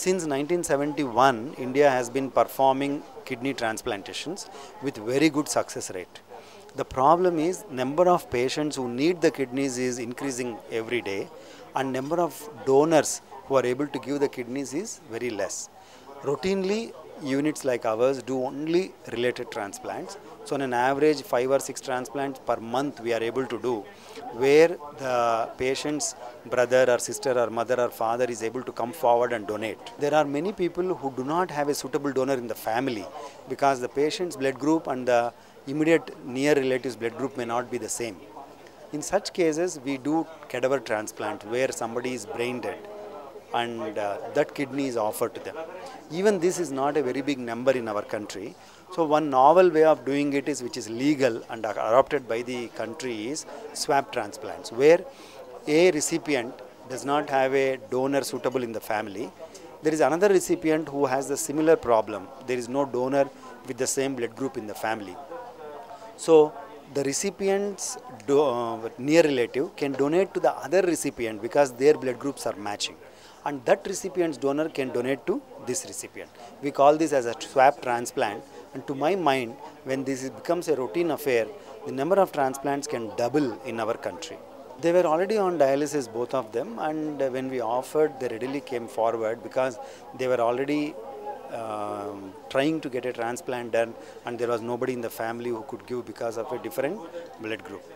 Since 1971, India has been performing kidney transplantations with very good success rate. The problem is number of patients who need the kidneys is increasing every day, and number of donors who are able to give the kidneys is very less. Routinely, units like ours do only related transplants. So on an average 5 or 6 transplants per month we are able to do, where the patient's brother or sister or mother or father is able to come forward and donate. There are many people who do not have a suitable donor in the family because the patient's blood group and the immediate near relatives blood group may not be the same. In such cases we do cadaver transplant where somebody is brain dead and that kidney is offered to them. Even this is not a very big number in our country. So one novel way of doing it is, which is legal and adopted by the country, is swap transplants, where a recipient does not have a donor suitable in the family. There is another recipient who has the similar problem. There is no donor with the same blood group in the family. So the recipient's near relative can donate to the other recipient because their blood groups are matching, and that recipient's donor can donate to this recipient. We call this as a swap transplant, and to my mind, when this becomes a routine affair, the number of transplants can double in our country. They were already on dialysis, both of them, and when we offered, they readily came forward because they were already trying to get a transplant done, and there was nobody in the family who could give because of a different blood group.